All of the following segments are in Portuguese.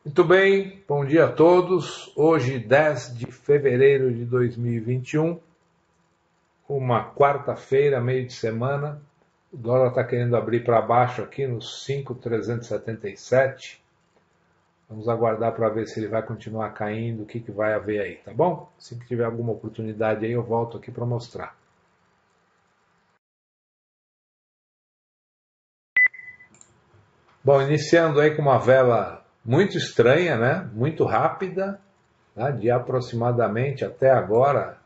Muito bem, bom dia a todos. Hoje, 10 de fevereiro de 2021, uma quarta-feira, meio de semana. O dólar está querendo abrir para baixo aqui nos 5,377. Vamos aguardar para ver se ele vai continuar caindo, o que vai haver aí, tá bom? Se tiver alguma oportunidade aí, eu volto aqui para mostrar. Bom, iniciando aí com uma vela muito estranha, né? Muito rápida, né? De aproximadamente até agora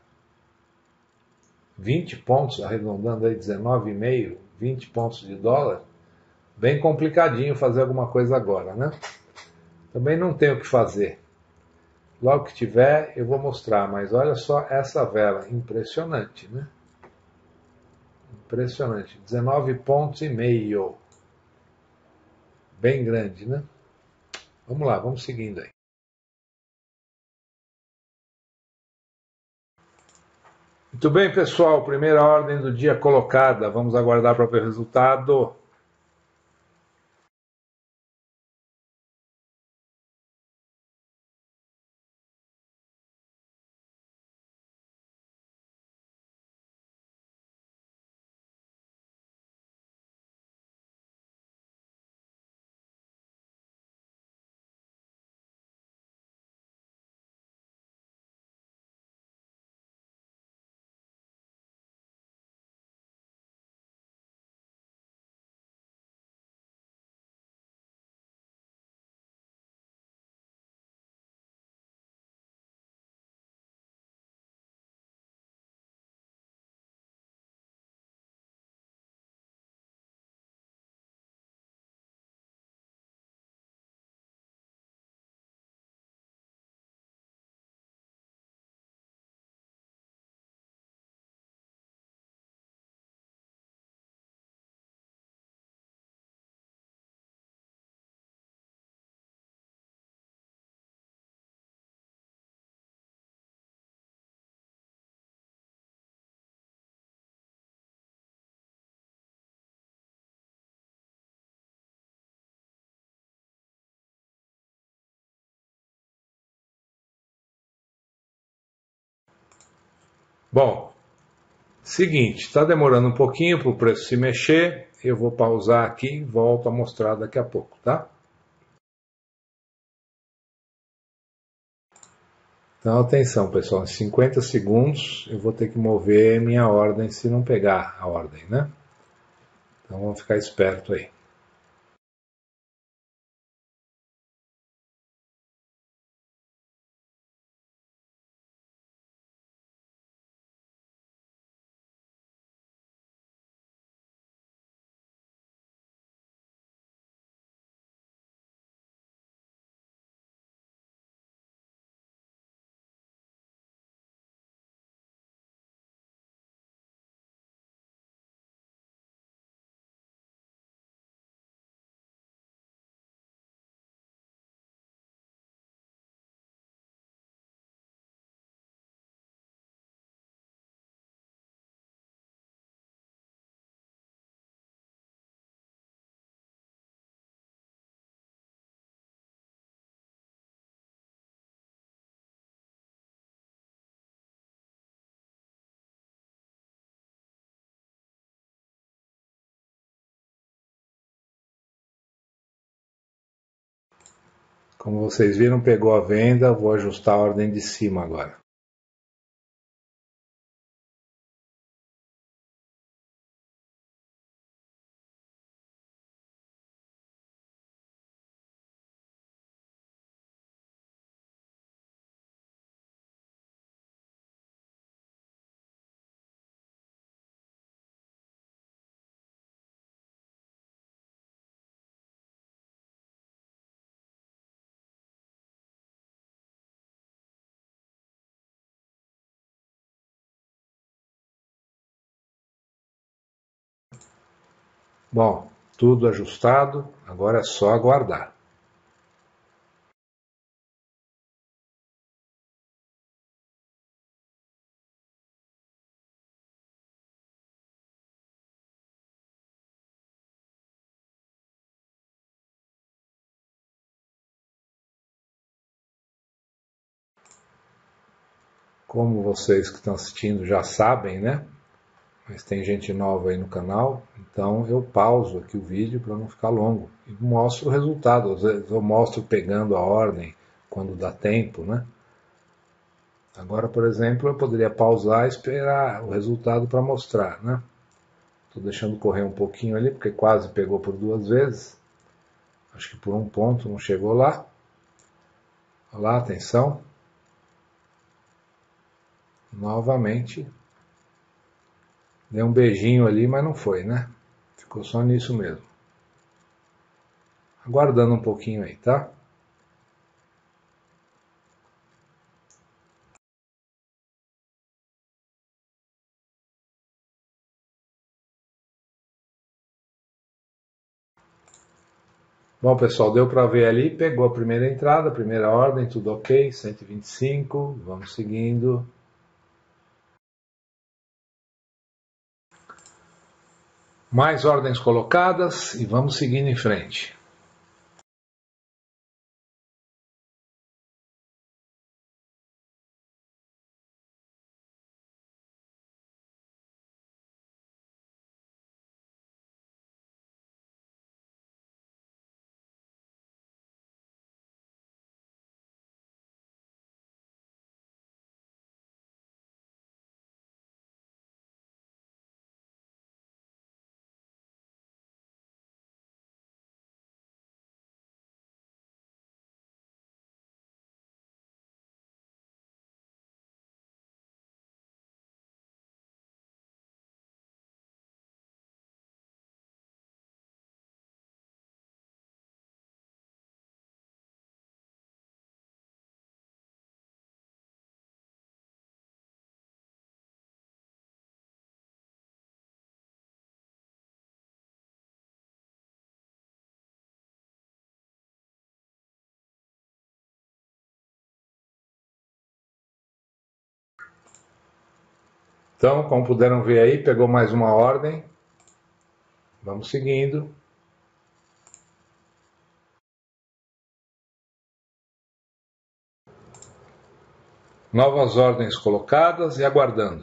20 pontos, arredondando aí 19,5, 20 pontos de dólar. Bem complicadinho fazer alguma coisa agora, né? Também não tenho o que fazer. Logo que tiver, eu vou mostrar, mas olha só essa vela, impressionante, né? Impressionante, 19 pontos e meio. Bem grande, né? Vamos lá, vamos seguindo aí. Muito bem, pessoal, primeira ordem do dia colocada. Vamos aguardar para ver o resultado. Bom, seguinte, está demorando um pouquinho para o preço se mexer. Eu vou pausar aqui e volto a mostrar daqui a pouco, tá? Então, atenção, pessoal. Em 50 segundos eu vou ter que mover minha ordem se não pegar a ordem, né? Então, vamos ficar esperto aí. Como vocês viram, pegou a venda. Vou ajustar a ordem de cima agora. Bom, tudo ajustado. Agora é só aguardar. Como vocês que estão assistindo já sabem, né? Mas tem gente nova aí no canal, então eu pauso aqui o vídeo para não ficar longo e mostro o resultado. Às vezes eu mostro pegando a ordem quando dá tempo, né? Agora, por exemplo, eu poderia pausar e esperar o resultado para mostrar, né? Estou deixando correr um pouquinho ali, porque quase pegou por 2 vezes. Acho que por 1 ponto não chegou lá. Olha lá, atenção. Novamente. Deu um beijinho ali, mas não foi, né? Ficou só nisso mesmo. Aguardando um pouquinho aí, tá? Bom, pessoal, deu para ver ali, pegou a primeira entrada, primeira ordem, tudo ok, 125, vamos seguindo. Mais ordens colocadas e vamos seguindo em frente. Então, como puderam ver aí, pegou mais uma ordem. Vamos seguindo. Novas ordens colocadas e aguardando.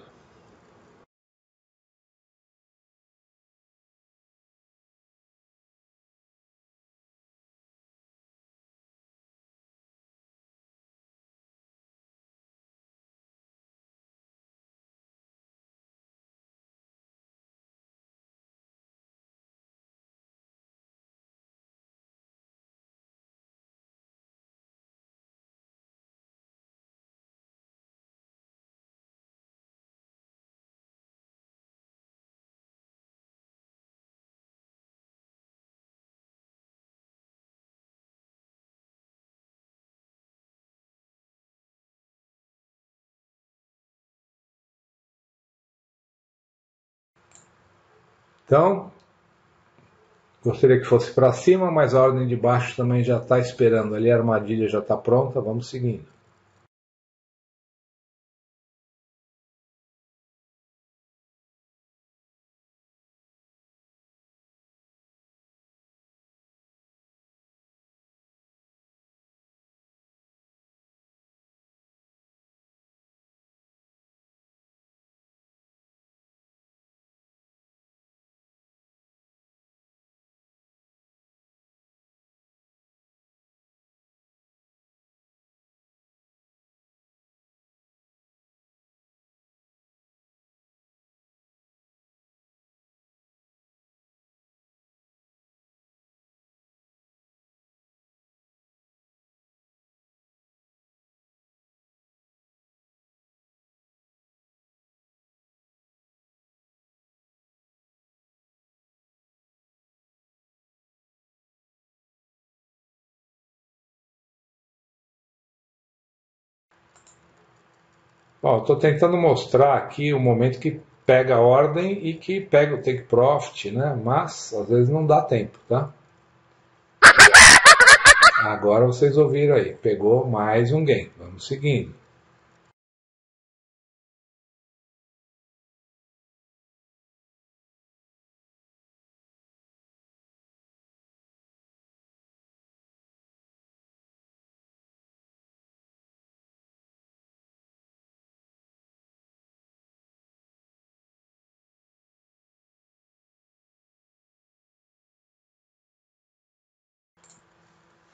Então, gostaria que fosse para cima, mas a ordem de baixo também já está esperando. Ali a armadilha já está pronta, vamos seguindo. Bom, estou tentando mostrar aqui o momento que pega a ordem e que pega o take profit, né? Mas às vezes não dá tempo, tá? Agora vocês ouviram aí, pegou mais um gain. Vamos seguindo.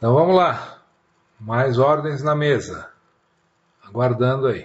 Então vamos lá. Mais ordens na mesa. Aguardando aí.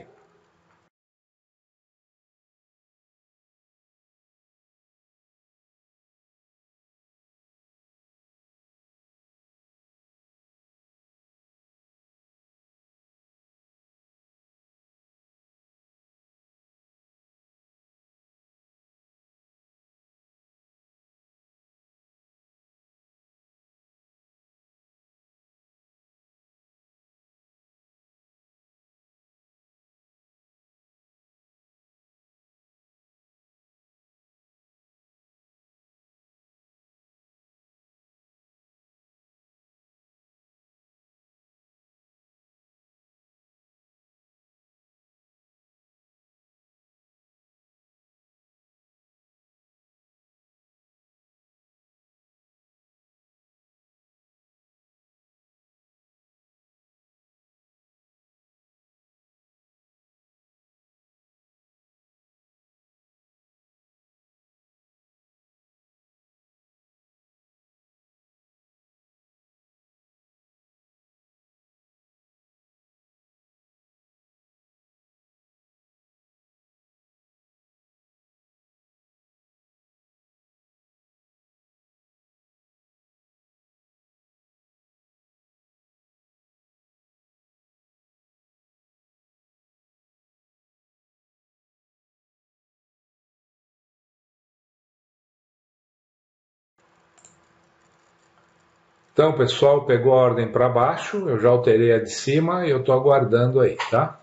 Então, pessoal, pegou a ordem para baixo, eu já alterei a de cima e eu estou aguardando aí, tá?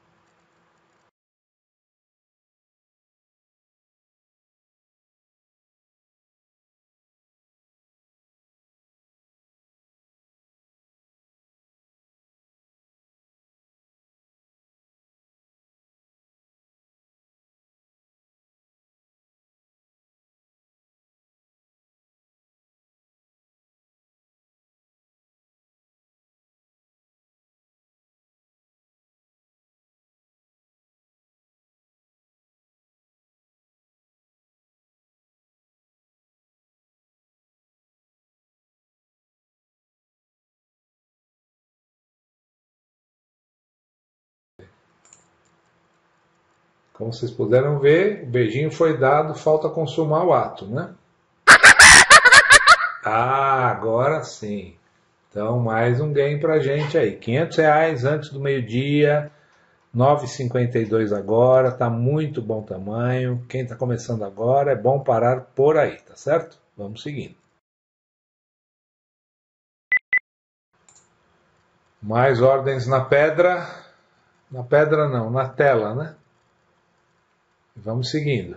Como vocês puderam ver, o beijinho foi dado, falta consumar o ato, né? Ah, agora sim. Então, mais um game pra gente aí. R$ 500 antes do meio-dia, 9,52 agora, tá muito bom tamanho. Quem tá começando agora, é bom parar por aí, tá certo? Vamos seguindo. Mais ordens na pedra. Na pedra não, na tela, né? Vamos seguindo.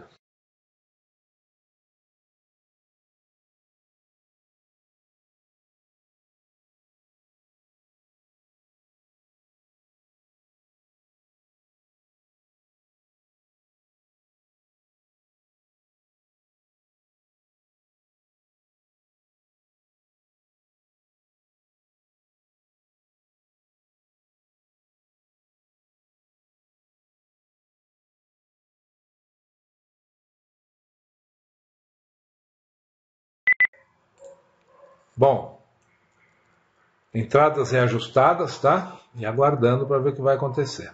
Bom, entradas reajustadas, tá? E aguardando para ver o que vai acontecer.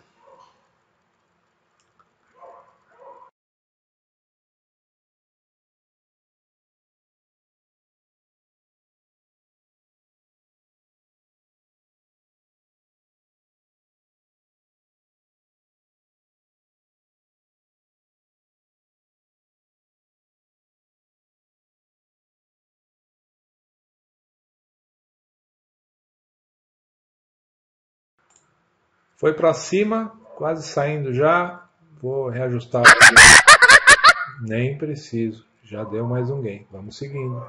Foi para cima, quase saindo já. Vou reajustar. Nem preciso. Já deu mais um game. Vamos seguindo.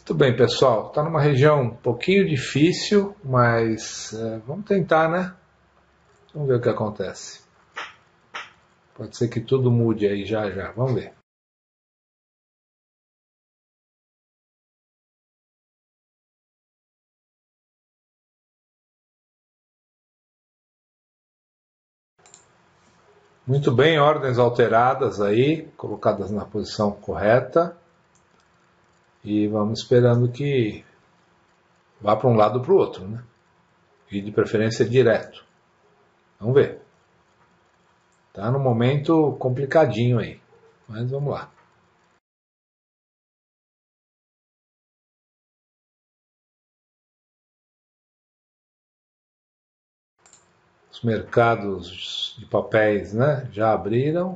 Muito bem, pessoal. Está numa região um pouquinho difícil, mas vamos tentar, né? Vamos ver o que acontece. Pode ser que tudo mude aí já já. Vamos ver. Muito bem, ordens alteradas aí, colocadas na posição correta. E vamos esperando que vá para um lado ou para o outro, né? E de preferência direto. Vamos ver. Tá no momento complicadinho aí. Mas vamos lá. Os mercados de papéis, né, já abriram.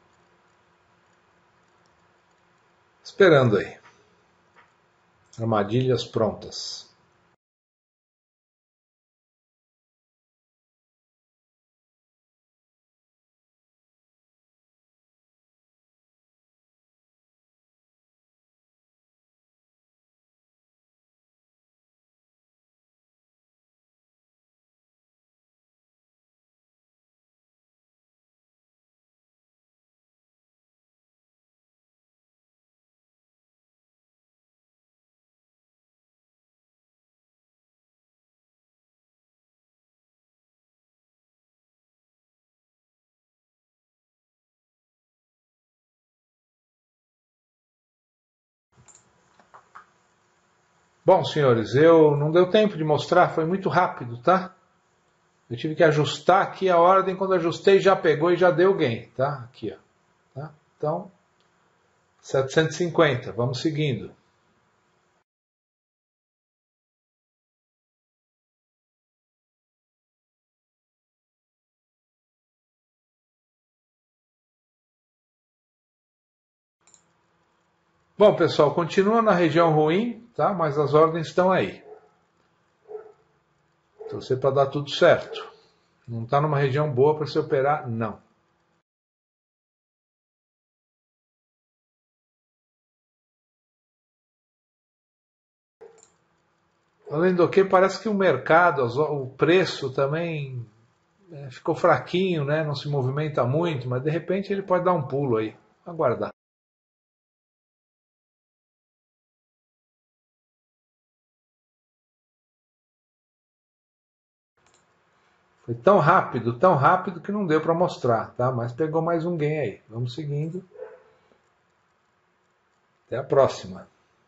Esperando aí. Armadilhas prontas. Bom, senhores, eu não deu tempo de mostrar, foi muito rápido, tá? Eu tive que ajustar aqui a ordem, quando ajustei já pegou e já deu gain, tá? Aqui, ó. Tá? Então, 750, vamos seguindo. Bom, pessoal, continua na região ruim, tá? Mas as ordens estão aí. Torcer para dar tudo certo. Não está numa região boa para se operar, não. Além do que, parece que o mercado, o preço também ficou fraquinho, né? Não se movimenta muito, mas de repente ele pode dar um pulo aí. Aguardar. Foi tão rápido que não deu para mostrar, tá? Mas pegou mais um gain aí. Vamos seguindo. Até a próxima.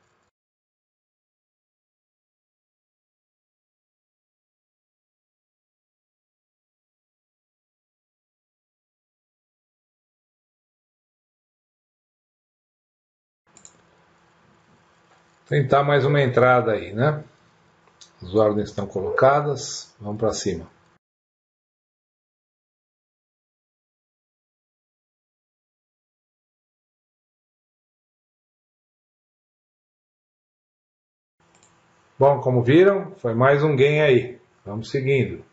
Tentar mais uma entrada aí, né? As ordens estão colocadas. Vamos para cima. Bom, como viram, foi mais um gain aí. Vamos seguindo.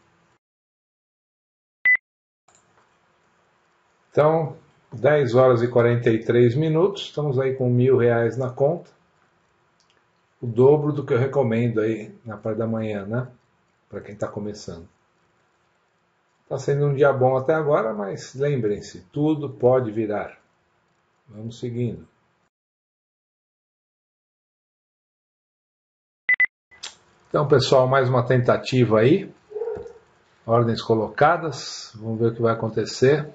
Então, 10 horas e 43 minutos. Estamos aí com R$ 1.000 na conta. O dobro do que eu recomendo aí na parte da manhã, né? Para quem está começando. Está sendo um dia bom até agora, mas lembrem-se, tudo pode virar. Vamos seguindo. Então, pessoal, mais uma tentativa aí. Ordens colocadas. Vamos ver o que vai acontecer.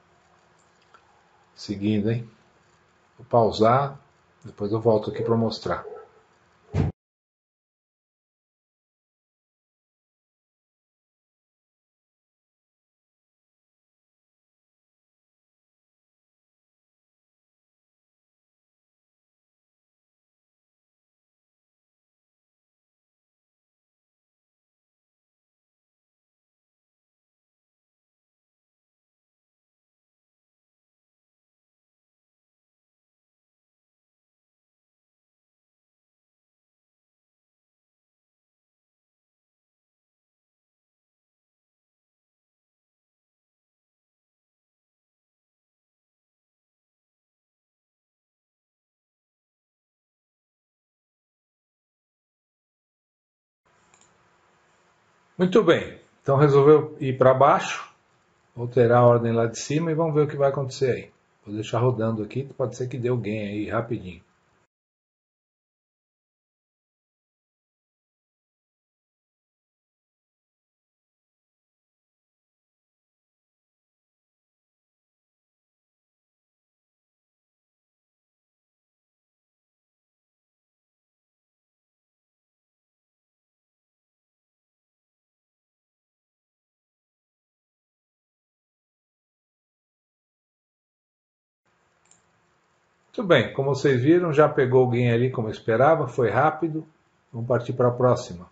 Seguindo, hein? Vou pausar. Depois eu volto aqui para mostrar. Muito bem, então resolveu ir para baixo, alterar a ordem lá de cima e vamos ver o que vai acontecer aí. Vou deixar rodando aqui, pode ser que dê alguém aí rapidinho. Muito bem, como vocês viram, já pegou alguém ali como eu esperava, foi rápido. Vamos partir para a próxima.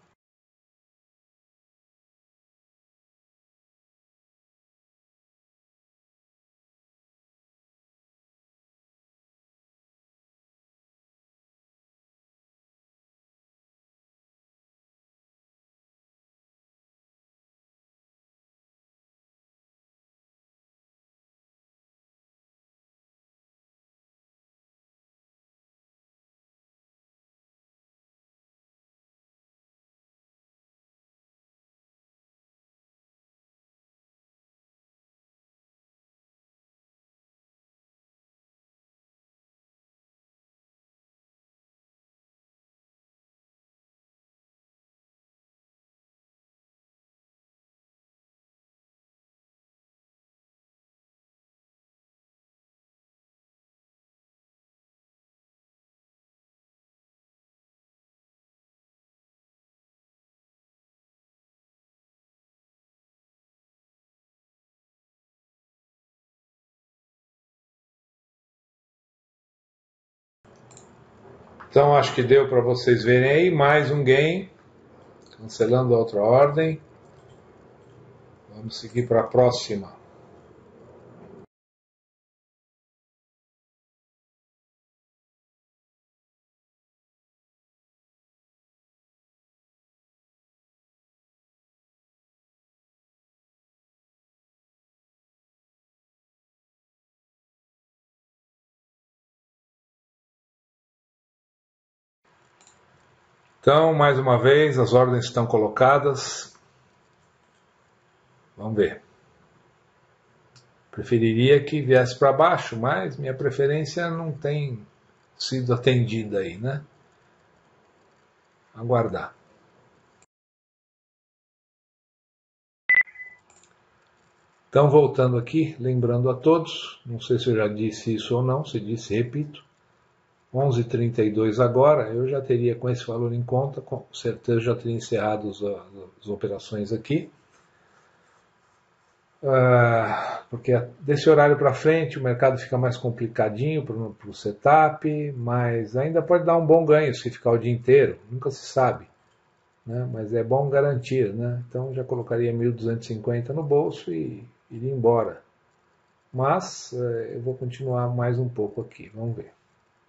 Então acho que deu para vocês verem aí mais um game, cancelando a outra ordem. Vamos seguir para a próxima. Então, mais uma vez, as ordens estão colocadas. Vamos ver. Preferiria que viesse para baixo, mas minha preferência não tem sido atendida aí, né? Aguardar. Então, voltando aqui, lembrando a todos, não sei se eu já disse isso ou não, se disse, repito, 11h32 agora, eu já teria com esse valor em conta, com certeza já teria encerrado as operações aqui. Porque desse horário para frente o mercado fica mais complicadinho para o setup, mas ainda pode dar um bom ganho se ficar o dia inteiro, nunca se sabe, né? Mas é bom garantir, né? Então já colocaria 1.250 no bolso e iria embora. Mas eu vou continuar mais um pouco aqui, vamos ver.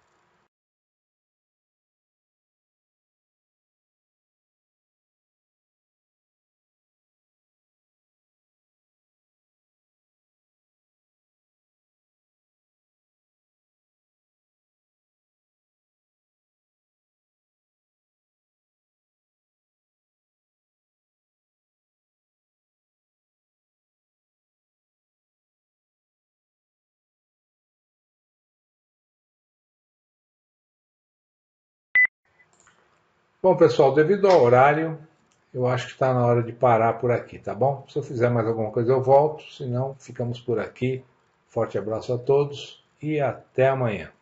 Bom, pessoal, devido ao horário, eu acho que está na hora de parar por aqui, tá bom? Se eu fizer mais alguma coisa eu volto, se não, ficamos por aqui. Forte abraço a todos e até amanhã.